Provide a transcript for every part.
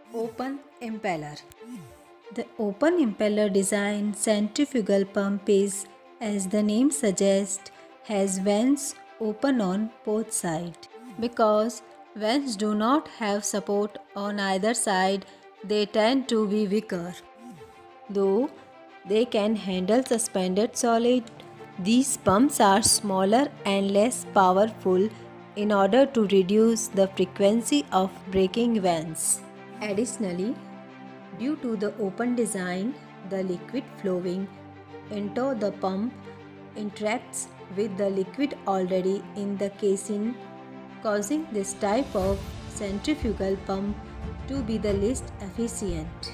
Open impeller. The open impeller design centrifugal pump is, as the name suggests, has vents open on both sides. Because vents do not have support on either side, they tend to be weaker. Though they can handle suspended solid, these pumps are smaller and less powerful in order to reduce the frequency of breaking vents. Additionally, due to the open design, the liquid flowing into the pump interacts with the liquid already in the casing, causing this type of centrifugal pump to be the least efficient.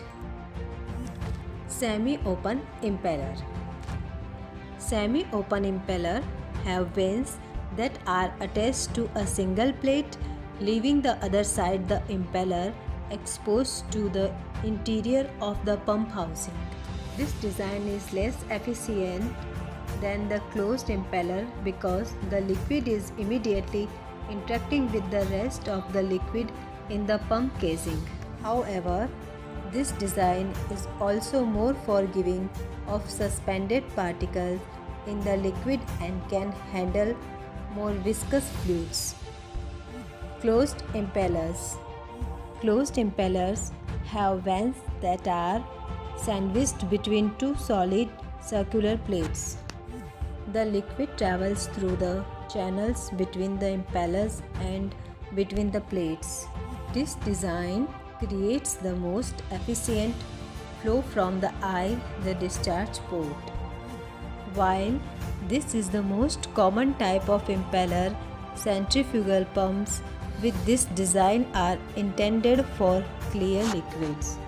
Semi-open impeller. Semi-open impeller have vanes that are attached to a single plate, leaving the other side the impeller exposed to the interior of the pump housing. This design is less efficient than the closed impeller because the liquid is immediately interacting with the rest of the liquid in the pump casing. However, this design is also more forgiving of suspended particles in the liquid and can handle more viscous fluids. Closed impellers. Closed impellers have vanes that are sandwiched between two solid circular plates. The liquid travels through the channels between the impellers and between the plates. This design creates the most efficient flow from the eye, the discharge port. While this is the most common type of impeller, centrifugal pumps with this design are intended for clear liquids.